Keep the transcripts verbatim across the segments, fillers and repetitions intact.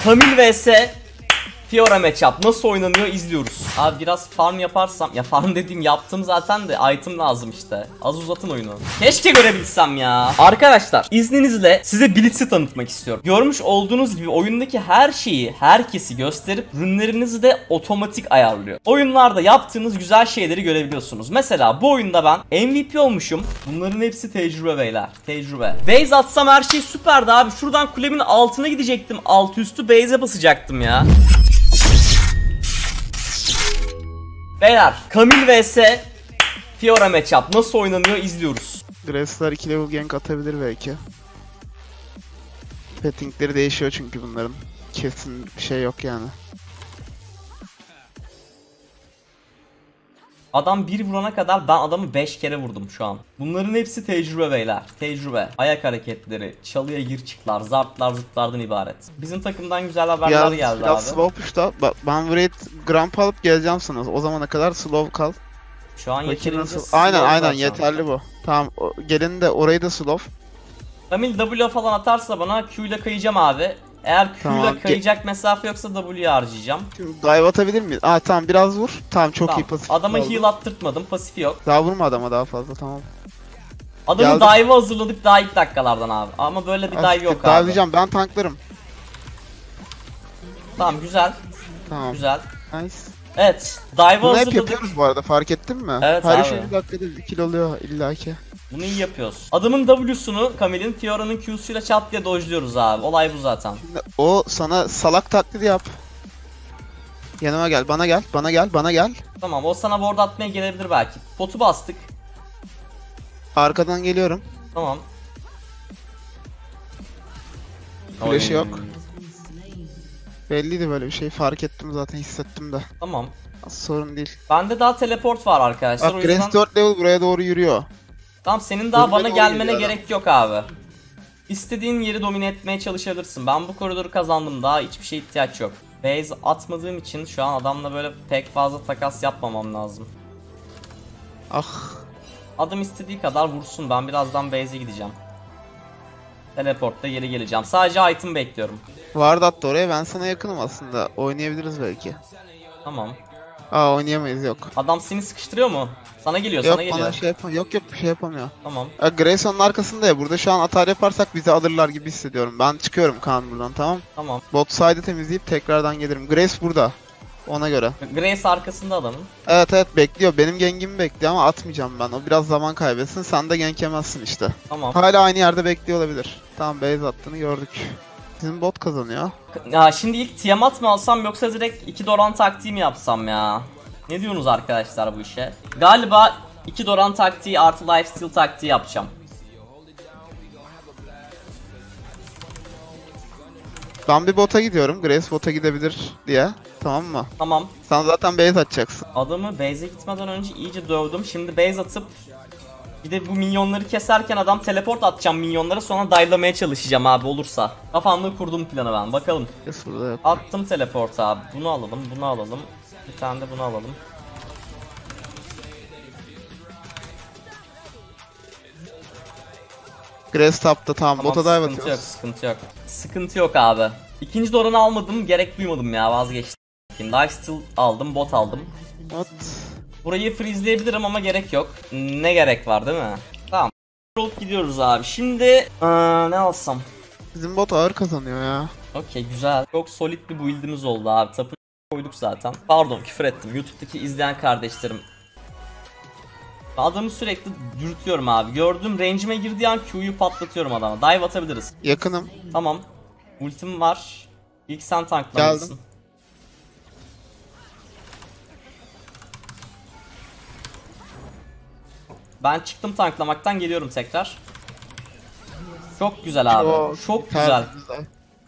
Camille vs Fiora matchup nasıl oynanıyor izliyoruz. Abi biraz farm yaparsam, ya farm dediğim yaptım zaten de item lazım işte. Az uzatın oyunu. Keşke görebilsem ya. Arkadaşlar izninizle size Blitz'i tanıtmak istiyorum. Görmüş olduğunuz gibi oyundaki her şeyi, herkesi gösterip rünlerinizi de otomatik ayarlıyor. Oyunlarda yaptığınız güzel şeyleri görebiliyorsunuz. Mesela bu oyunda ben M V P olmuşum. Bunların hepsi tecrübe beyler. Tecrübe. Base atsam her şey süperdi abi. Şuradan kulemin altına gidecektim. Alt üstü base'e basacaktım ya. Beyler Camille vs Fiora matchup nasıl oynanıyor izliyoruz. Grace'lar iki level gank atabilir belki. Pettingleri değişiyor çünkü bunların. Kesin bir şey yok yani. Adam bir vurana kadar ben adamı beş kere vurdum şu an. Bunların hepsi tecrübe beyler. Tecrübe. Ayak hareketleri, çalıya gir çıklar, zartlar zıtlardan ibaret. Bizim takımdan güzel haberler Biraz, geldi biraz abi. slow push'ta. Ben Wraith Gramp alıp geleceğim sana. O zamana kadar slow kal. Şu an yeterince slow. Aynen aynen yeterli bu. Tamam gelin de orayı da slow. Camille W falan atarsa bana Q ile kayacağım abi. Eğer Q ile tamam, kayacak mesafe yoksa W'yi harcayacağım. Şimdi dive atabilir miyiz? Aa tamam biraz vur. Tamam çok tamam. iyi pasif. Adama oldu. Heal attırtmadım, pasifi yok. Daha vurma adama daha fazla tamam. Adamı dive'ı hazırladık daha ilk dakikalardan abi. Ama böyle bir dive yok abi. Daha diyeceğim ben tanklarım. Tamam güzel. Tamam. Güzel. Nice. Evet, dive'ı hazırladık. Bunu hep yapıyoruz bu arada fark ettin mi? Evet her abi. şey bir dakikada bir kill oluyor illaki. Bunu iyi yapıyoruz. Adamın W'sunu Camille'in Fiora'nın Q'suyla çat diye dojluyoruz abi. Olay bu zaten. Şimdi o sana salak taklidi yap. Yanıma gel, bana gel, bana gel, bana gel. Tamam, o sana ward atmaya gelebilir belki. Potu bastık. Arkadan geliyorum. Tamam. Flash'ı yok. Belliydi böyle bir şey, fark ettim zaten, hissettim de. Tamam. Sorun değil. Bende daha teleport var arkadaşlar. Bak o yüzden... Grace dört level buraya doğru yürüyor. Tamam, senin daha Önüne bana doğru gelmene yürüyor gerek yok abi. İstediğin yeri domine etmeye çalışabilirsin. Ben bu koridoru kazandım, daha hiçbir şeye ihtiyaç yok. Base atmadığım için şu an adamla böyle pek fazla takas yapmamam lazım. Ah. Adam istediği kadar vursun, ben birazdan base'e gideceğim. Teleport'ta geri geleceğim. Sadece item bekliyorum. Vardı hatta oraya, ben sana yakınım aslında. Oynayabiliriz belki. Tamam. Aa oynayamayız yok. Adam seni sıkıştırıyor mu? Sana geliyor, Yok sana geliyor. bana şey yapamıyor. Yok yok bir şey yapamıyor. Tamam. Ya Grace onun arkasında ya. Burada şu an atar yaparsak bizi alırlar gibi hissediyorum. Ben çıkıyorum Kaan buradan, tamam. Tamam. Bot side'ı temizleyip tekrardan gelirim. Grace burada. Ona göre. Grace arkasında adamın. Evet evet bekliyor. Benim gengimi bekliyor ama atmayacağım ben. O biraz zaman kaybetsin. Sen de gank yemezsin işte. Tamam. Hala aynı yerde bekliyor olabilir. Tamam base attığını gördük. Bizim bot kazanıyor. Ya şimdi ilk Tiamat mı alsam yoksa direkt iki Doran taktiği mi yapsam ya? Ne diyorsunuz arkadaşlar bu işe? Galiba iki Doran taktiği artı lifesteal taktiği yapacağım. Ben bir bota gidiyorum. Grace bota gidebilir diye. Tamam mı? Tamam. Sen zaten base atacaksın. Adamı base'e gitmeden önce iyice dövdüm. Şimdi base atıp bir de bu minyonları keserken adam teleport atacağım minyonlara, sonra dive'lamaya çalışacağım abi olursa. Kafamda kurdum planı ben. Bakalım. Yes, burada yok. Attım teleport abi. Bunu alalım, bunu alalım. Bir tane de bunu alalım. Grace tapta tamam, Tamam, bota dive sıkıntı yok, atıyoruz. sıkıntı yok. Sıkıntı yok abi. İkinci Doran'ı almadım, gerek duymadım ya, vazgeçtim. Lifesteal aldım, bot aldım. What? Burayı freezeleyebilirim ama gerek yok. Ne gerek var değil mi? Tamam. Olup gidiyoruz abi. Şimdi ee, ne alsam? Bizim bot ağır kazanıyor ya. Okey güzel. Çok solid bir build'imiz oldu abi. Tapı koyduk zaten. Pardon küfür ettim. YouTube'daki izleyen kardeşlerim. Adamı sürekli dürtüyorum abi. Gördüğüm range'ime girdiği an Q'yu patlatıyorum adama. Dive atabiliriz. Yakınım. Tamam. Ultim var. İlk sen tanklamalısın. Geldim. Ben çıktım tanklamaktan, geliyorum tekrar. Çok güzel abi. Çok, Çok güzel. güzel.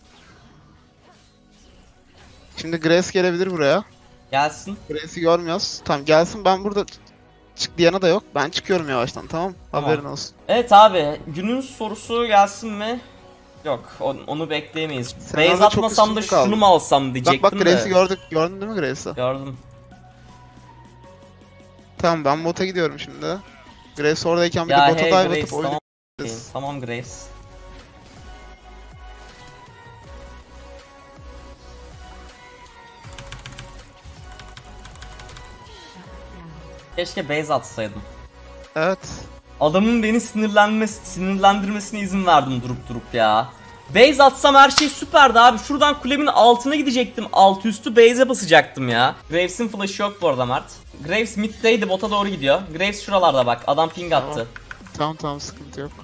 Şimdi Grace gelebilir buraya. Gelsin. Grace'i görmüyoruz. Tamam gelsin, ben burada çık diyana da yok. Ben çıkıyorum yavaştan, tamam? Tamam. Haberin olsun. Evet abi, günün sorusu gelsin mi? Yok, onu, onu bekleyemeyiz. Sen Base atmasam da şunu mu alsam diyecektim bak, bak Grace'i de. gördük. Gördün değil mi Grace'i? Gördüm. Tamam ben bota gidiyorum şimdi. Grace oradayken bir Ya de bota hey dive Grace, atıp tamam. oynayabiliriz. Okay, tamam Grace. Keşke base atsaydım. Evet. Adamın beni sinirlenmesi, sinirlendirmesine izin verdim durup durup ya. Base atsam her şey süperdi abi. Şuradan kulemin altına gidecektim. Alt üstü base'e basacaktım ya. Graves'in flash'ı yok bu arada Mert. Graves mid'deydi, bota doğru gidiyor. Graves şuralarda bak. Adam ping attı. Tamam tamam, tamam sıkıntı yok.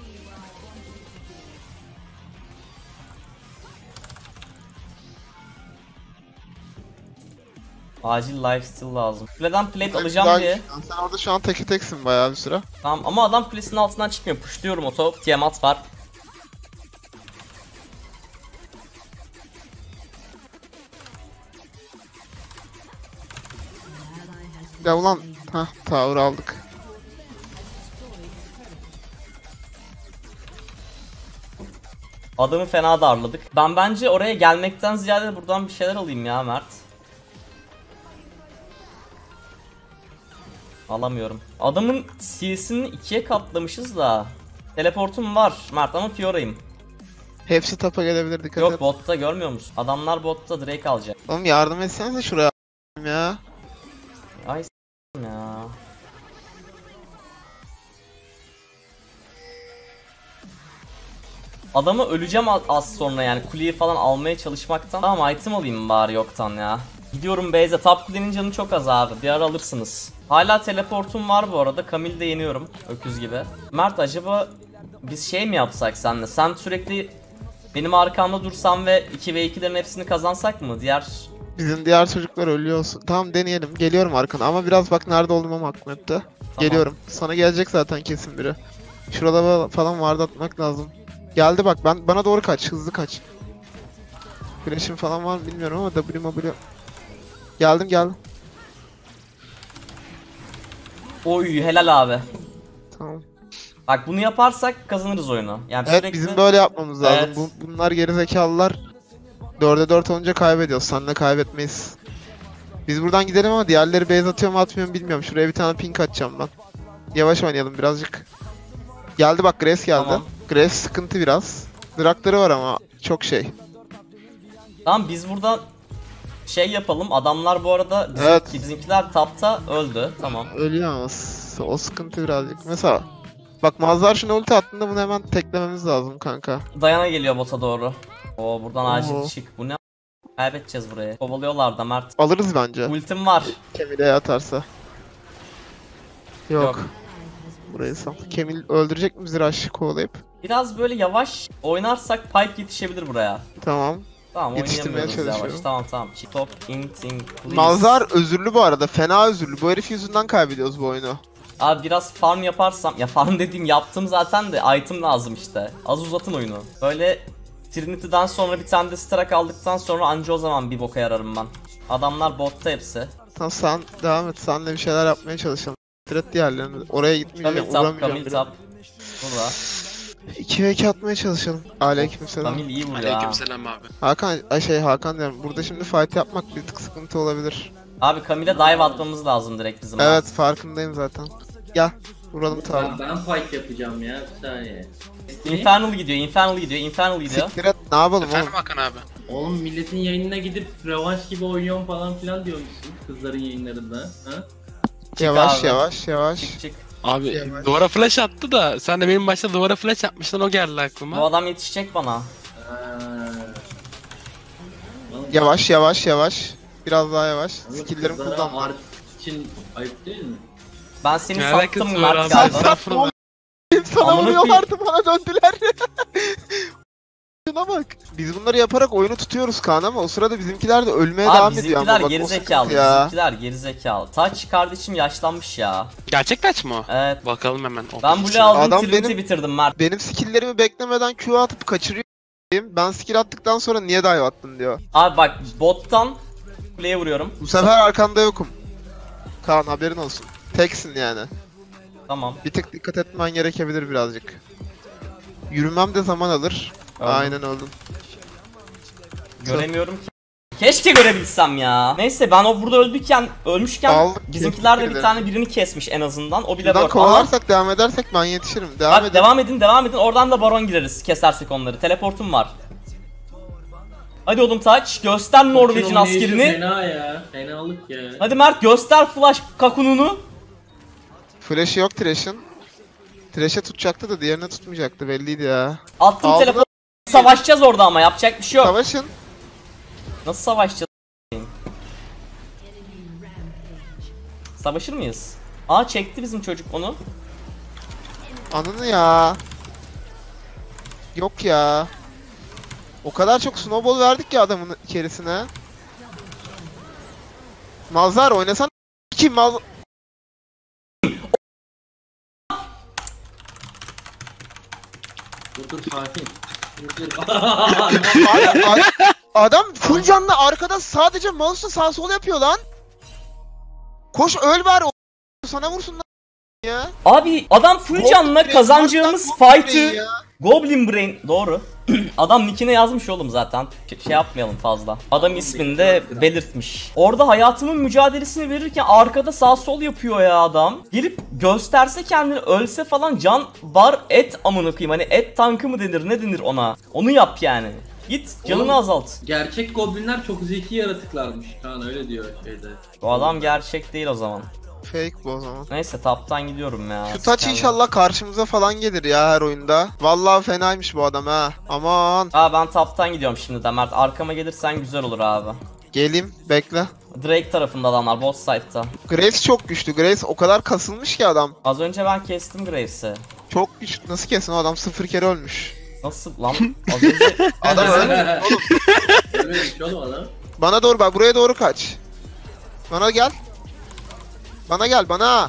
Acil lifesteal lazım. Kuleden plate Güzel, alacağım güzel. diye. Sen orada şu an teke teksin bayağı bir süre. Tamam ama adam kulesinin altından çıkmıyor. Pushluyorum oto. Tiamat var. Ya ulan, hah tower aldık. Adamı fena darladık. Ben bence oraya gelmekten ziyade buradan bir şeyler alayım ya Mert. Alamıyorum. Adamın C'sini ikiye katlamışız da. Teleportum var Mert ama Fiora'yım. Hepsi tapa gelebilir, dikkat Yok et. botta görmüyor musun? Adamlar botta Drake alacak. Oğlum yardım etsenize şuraya ya. Ay s**tim ya. Adamı öleceğim az sonra yani kuleyi falan almaya çalışmaktan. Tamam item alayım bari yoktan ya. Gidiyorum base'e. Top kulenin canı çok az abi. Bir ara alırsınız. Hala teleportum var bu arada. Camille'i de yeniyorum. Öküz gibi. Mert acaba biz şey mi yapsak seninle? Sen sürekli benim arkamda dursan ve iki ve ikilerin hepsini kazansak mı? Diğer... Bizim diğer çocuklar ölüyor olsun. Tamam deneyelim. Geliyorum arkana ama biraz bak nerede olduğumu aklım hep de. Geliyorum. Sana gelecek zaten kesin biri. Şurada falan vardı, atmak lazım. Geldi bak, ben bana doğru kaç, hızlı kaç. Flash'im falan var mı bilmiyorum ama W W. Geldim geldim. Oy helal abi. Tamam. Bak bunu yaparsak kazanırız oyunu. Yani Evet sürekli... bizim böyle yapmamız lazım. Evet. Bu, bunlar gerizekalılar. dörde dört olunca kaybediyoruz. Seninle kaybetmeyiz. Biz buradan gidelim ama diğerleri base atıyor mu atmıyor mu bilmiyorum. Şuraya bir tane pink atacağım ben. Yavaş oynayalım birazcık. Geldi bak, Graves geldi. Tamam. Graves sıkıntı biraz. Drakları var ama çok şey. Tamam biz burada şey yapalım. Adamlar bu arada bizim, Evet. bizimkiler tapta öldü. Tamam. Ölüyor ama s- o sıkıntı birazcık. Mesela bak Mazhar şuna ulti attığında bunu hemen teklememiz lazım kanka. Dayana geliyor bota doğru. Oo buradan acil Oo. çık. Bu ne? Kaybedeceğiz burayı. Kovalıyorlar da Mert. Alırız bence. Ultim var. Kemil'e atarsa. Yok. Yok. Burayı sal. Kemil öldürecek mi bizi rush kovalayıp? Biraz böyle yavaş oynarsak pipe yetişebilir buraya. Tamam. Tamam Yetiştirmeye oynayamıyoruz yavaş. çalışıyorum. Tamam tamam. Chick top int in please. Mazhar özürlü bu arada. Fena özürlü. Bu herif yüzünden kaybediyoruz bu oyunu. Abi biraz farm yaparsam, ya farm dediğim yaptım zaten de item lazım işte. Az uzatın oyunu. Böyle Trinity'den sonra bir tane de stack aldıktan sonra anca o zaman bir boka yararım ben. Adamlar botta hepsi. Tamam sen devam et. Senle bir şeyler yapmaya çalışalım. Tret diğerlerini. Oraya gitmeyeceğim. Camille tap, Uğramayacağım. Camille bile. tap. Burada. iki ve iki atmaya çalışalım. Aleykümselam. Camille iyi vuruyor ha. Aleykümselam abi. Hakan, ay şey Hakan diyorum. Burada şimdi fight yapmak bir tık sıkıntı olabilir. Abi Camille'e dive atmamız lazım direkt bizim. ha. Evet farkındayım zaten. Gel. Vuralım Ben, tamam. ben fight yapacağım ya, bir saniye. Infernal gidiyor, Infernal gidiyor, Infernal gidiyor. Siktir et, ne yapalım Efendim oğlum? Hakan abi. Oğlum milletin yayınına gidip revanş gibi oynuyorum falan filan diyormuşsun kızların yayınlarında. Ha? Yavaş abi. yavaş yavaş. Çık çık. Abi Yavaş. duvara flash attı da sen de benim başta duvara flash yapmıştın, o geldi aklıma. Bu adam yetişecek bana. Ha. Oğlum, Yavaş yavaş yavaş. Biraz daha yavaş. oğlum Skill'lerimi kızlara kullanma. art için ayıp değil mi? Ben seni Ne sattım alakası var Mert abi? galiba. Estağfurullah. Sana Amına vuruyorlardı, bana döndüler. Şuna bak. Biz bunları yaparak oyunu tutuyoruz Kaan ama o sırada bizimkiler de ölmeye Abi devam ediyor bizimkiler ama bak o gerizekalı, sıkıntı ya. bizimkiler gerizekalı. Taç kardeşim yaşlanmış ya. Gerçek taç mı o? Evet. Bakalım hemen. O Ben bilgisi. Blue aldım, Adam Trinity benim- bitirdim Mert. Benim skill'lerimi beklemeden Q atıp kaçırıyor. Ben skill attıktan sonra niye dive attın diyor. Abi bak bottan kuleye vuruyorum. Bu sefer arkanda yokum. Kaan haberin olsun. Teksin yani. Tamam. Bir tık dikkat etmen gerekebilir birazcık. Yürümem de zaman alır. Öldüm. Aynen öldüm. Göremiyorum ki. Keşke görebilsem ya. Neyse ben o burada öldüyken, ölmüşken Aldık, bizimkiler de kestik bir birileri. tane birini kesmiş en azından. O bile Buradan ward. Aha. kovalarsak devam edersek ben yetişirim. Devam Bak edelim. devam edin, devam edin. Oradan da baron gireriz kesersek onları. Teleportum var. Hadi oğlum Taç, göster Norveç'in Oynayışı askerini. Fena ya, fenalık ya. Hadi Mert göster flash kakununu. Flash'ı yok Thresh'in. Thresh'e tutacaktı da diğerine tutmayacaktı belliydi ya. Attım Aldı telefonu. Savaşacağız orada ama yapacak bir şey yok. Savaşın. Nasıl savaşacağız? Savaşır mıyız? Aa çekti bizim çocuk onu. Anını ya. Yok ya. O kadar çok snowball verdik ki adamın içerisine. Mazhar oynasan kim Maz... Dur dur sakin. Dur dur. Adam, adam- adam full canlı arkada sadece mouse'la sağ sol yapıyor lan. Koş öl bari o sana vursun lan ya. Abi adam full Goblin canla Brain, kazanacağımız Goblin Brain fight'ı ya. Goblin Brain doğru. Adam nickine yazmış oğlum zaten. Ş- şey yapmayalım fazla. Adam ismini de belirtmiş. Orada hayatımın mücadelesini verirken arkada sağ sol yapıyor ya adam. Gelip gösterse kendini ölse falan can var et amına koyayım. Hani et tankı mı denir ne denir ona? Onu yap yani. Git canını Oğlum, azalt. Gerçek goblinler çok zeki yaratıklarmış. Kaan öyle diyor şeyde. Bu adam gerçek değil o zaman. Fake bu o zaman. Neyse taptan gidiyorum ya. Şu taç inşallah karşımıza falan gelir ya her oyunda. Vallahi fenaymış bu adam ha. Aman. Aa ben taptan gidiyorum şimdi de Mert. Arkama gelirsen güzel olur abi. Geleyim bekle. Drake tarafında adamlar both side'da. Graves çok güçlü. Graves o kadar kasılmış ki adam. Az önce ben kestim Graves'i. Çok güçlü. Nasıl kesin o adam sıfır kere ölmüş. Nasıl lan? Az önce Adam ölmüş oğlum. Ölmemiş oğlum adam. Bana doğru bak buraya doğru kaç. Bana gel. Bana gel bana.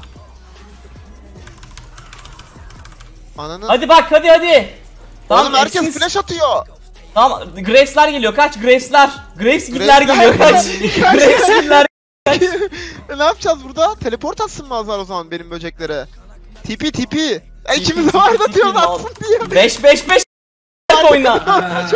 Ananı. hadi bak hadi hadi. Oğlum herkes hepsiniz- flash atıyor. Tamam Graves'ler geliyor kaç Graves'ler. Graves gitler Graves'ler- geliyor kaç. Graves gitler. E, ne yapacağız burada? Teleport atsın Mazhar o zaman benim böceklere. Tipi tipi. E, ikimiz de var da diyor atsın diye. beş beş beş oyna.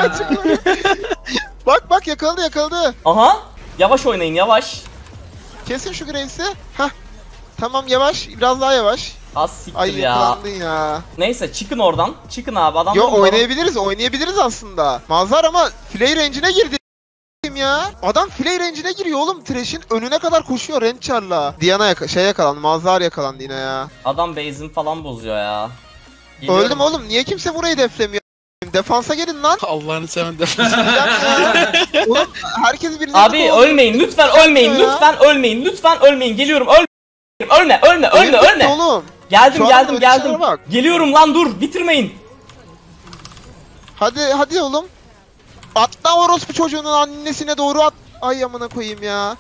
Bak bak yakaladı yakaladı. Aha. Yavaş oynayın yavaş. Kesin şu Graves'i. Hah. Tamam yavaş. Biraz daha yavaş. Az siktir Ay ya. yakalandın ya. Neyse çıkın oradan. Çıkın abi adam. Yo oynayabiliriz oynayabiliriz aslında. Mazhar ama Flay range'ine girdi ya. Adam Flay range'ine giriyor oğlum. Thresh'in önüne kadar koşuyor Rençar'la. Diana yaka şey yakalandı. Mazhar yakalandı yine ya. Adam base'ini falan bozuyor ya. Geliyorum. Öldüm oğlum. Niye kimse burayı deflemiyor? Defansa gelin lan. Allah'ını seven de. Ya. Oğlum herkes birini Abi ölmeyin lütfen ölmeyin Ya. lütfen ölmeyin lütfen ölmeyin geliyorum öl ölme ölme ölme ölme Oğlum. geldim Şu an geldim ölçülere geldim bak. geliyorum lan dur bitirmeyin Hadi hadi oğlum. Atla orospu çocuğunun annesine doğru at. Ay amına koyayım ya.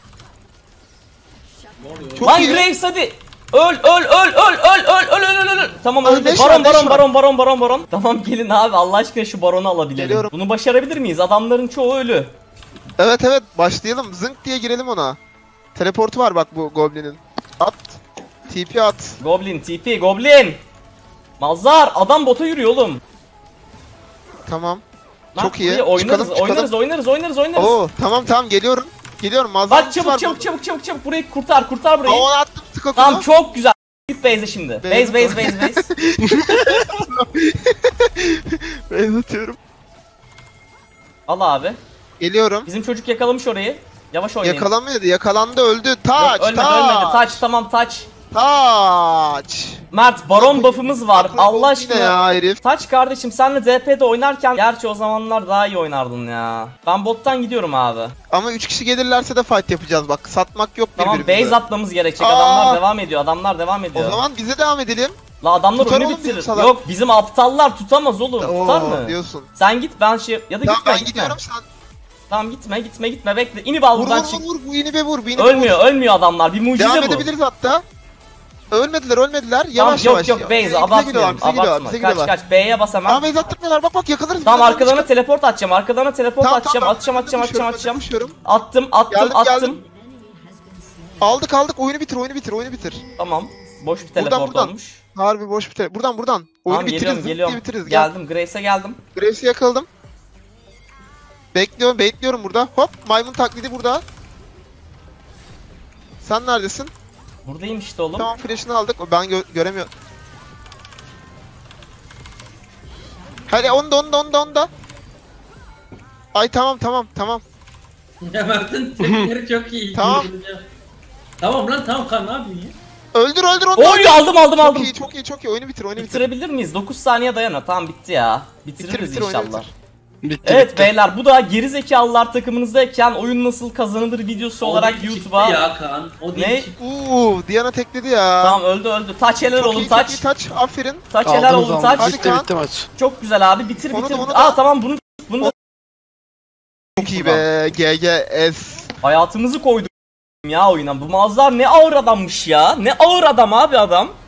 Ne oluyor? Çok lan iyi. Graves hadi öl öl öl öl öl öl öl öl öl öl tamam Öl, öldü beş baron var, beş baron var. baron baron baron baron tamam gelin abi Allah aşkına şu baronu alabilelim Geliyorum. bunu başarabilir miyiz adamların çoğu ölü Evet evet başlayalım. Zınk diye girelim ona. Teleportu var bak bu Goblin'in. At. T P at. Goblin T P Goblin Mazhar adam bota yürüyor oğlum Tamam. Lan Çok iyi. buraya oynarız Çıkalım, çıkalım. oynarız oynarız oynarız oynarız Oo tamam tamam geliyorum. Geliyorum Mazhar. bak çabuk çabuk çabuk çabuk çabuk burayı kurtar kurtar burayı Aa, onu attım tık tamam çok güzel git base'e şimdi base base base base Ben atıyorum. al abi Geliyorum. bizim çocuk yakalamış orayı yavaş oynayın Yakalanmadı. Yakalandı öldü. Taç. Yok, ölmedi taç. ölmedi taç tamam taç Taç. Mert baron buff'ımız var Aklı Allah yok aşkına yine ya herif. Taç kardeşim senle D P'de oynarken gerçi o zamanlar daha iyi oynardın ya ben bottan gidiyorum abi Ama üç kişi gelirlerse de fight yapacağız bak. Satmak yok tamam birbirimize. base atmamız gerekecek Aa! adamlar devam ediyor adamlar devam O ediyor zaman bize devam edelim. La adamlar Tutar önü oğlum bizim bitirir salak. yok bizim aptallar tutamaz oğlum tutar Oo, mı? diyorsun. Sen git ben şey ya da Tamam gitme ben gitme gidiyorum sen. Tamam gitme gitme gitme bekle inip al Vur buradan vur çık vur vur bu inibe vur bu inibe ölmüyor vur. ölmüyor adamlar bir mucize Devam bu edebiliriz hatta. Ölmediler ölmediler Tamam yavaş yok yavaş. yok Bize- base bize abartmıyorum gidiyorlar, bize gidiyorlar, abartma bize kaç gidiyorlar. kaç B'ye bas hemen Tamam base attırmıyorlar bak bak yakalarız. Tamam bizi, arkalarına çıkar. teleport atacağım arkalarına teleport Tamam, atacağım tamam, atacağım ben atacağım atacağım koşuyorum, ben atacağım koşuyorum. attım attım Geldim, attım geldim. Aldık aldık oyunu bitir oyunu bitir oyunu bitir. Tamam boş bir Buradan, teleport buradan. olmuş Harbi boş bitir. Buradan buradan. Oyunu Tamam bitiririz. geliyorum zıp diye geliyorum bitiririz. Gel. geldim Graves'e geldim Graves'i yakaladım. Bekliyorum, bekliyorum burada. Hop, maymun taklidi burada. Sen neredesin? buradayım işte oğlum Tamam, flash'ını aldık. Ben gö göremiyorum. Hadi onu da, onu da, onu da, onu da. Ay tamam, tamam, tamam. Ya Mert'in tepkileri çok iyi. Tamam. Tamam lan tamam kan ne yapayım ya? Öldür öldür onu. Oy aldım aldım Çok aldım. iyi çok iyi çok iyi. Oyunu bitir oyunu bitir. Bitirebilir miyiz? dokuz saniye dayanır. Tamam bitti ya. Bitiririz Bitir, bitir, oyunu inşallah. bitir. Bitti, Evet bitti. beyler bu da gerizekalılar takımınızdayken oyun nasıl kazanılır videosu O olarak değil YouTube'a. çıktı ya Kaan. O değil Ne? çıktı. Uuu Diana tekledi ya. Tamam öldü öldü. Taç helal Çok oğlum iyi, çok iyi, taç. taç. Aferin. Taç helal Aldınız, oğlum aldınız. taç. Hadi Bitti Kaan. bitti maç. Çok güzel abi bitir Onu bitir. da, onu Aa da. tamam bunu bunu da Çok iyi be. G G S. hayatımızı koyduk ya oyuna. Bu Mazlar ne ağır adammış ya. Ne ağır adam abi adam.